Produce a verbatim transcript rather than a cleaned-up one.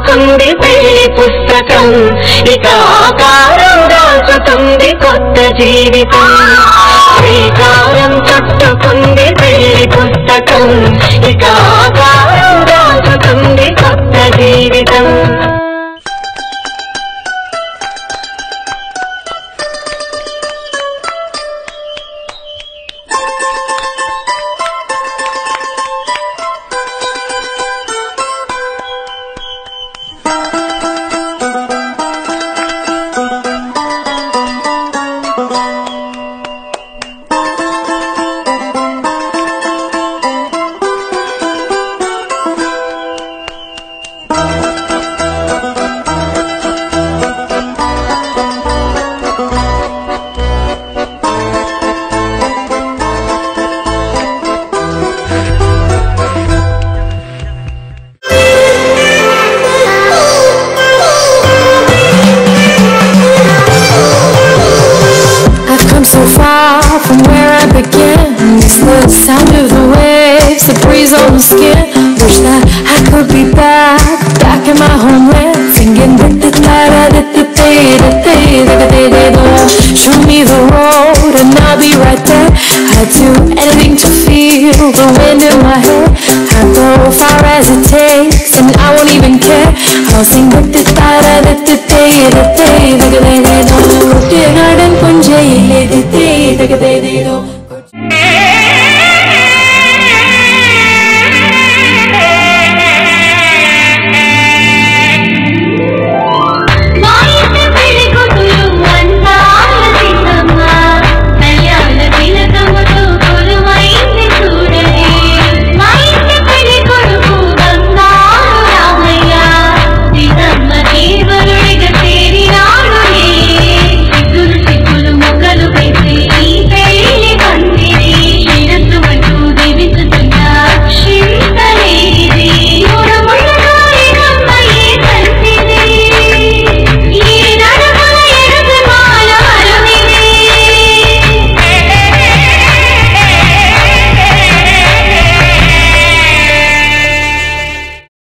చుట్టుకుంది పెళ్లి పుస్తకం ఇక ఆకారం దాచుతుంది కొత్త జీవితం శ్రీకారం చుట్టుకుంది పెళ్లి పుస్తకం ఇక ఆకారం దాచుతుంది కొత్త జీవితం So far from where I began, it's the sound of the waves, the breeze on the skin. Wish that I could be back, back in my homeland, singing da da da da da da da da da da da. Show me the road and I'll be right there. I'd do anything to feel the wind in my hair. I'll go far as it takes, and I won't even care. I'll sing da da da da da da da.